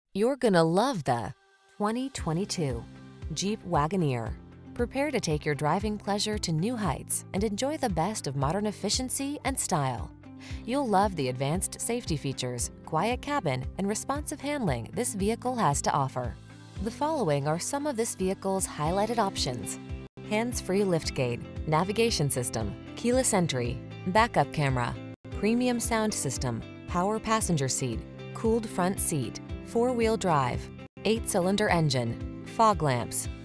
You're gonna love the 2022 Jeep Wagoneer. Prepare to take your driving pleasure to new heights and enjoy the best of modern efficiency and style. You'll love the advanced safety features, quiet cabin, and responsive handling this vehicle has to offer. The following are some of this vehicle's highlighted options: hands-free liftgate, navigation system, keyless entry, backup camera, premium sound system, power passenger seat, cooled front seat, 4-wheel drive, 8-cylinder engine, fog lamps,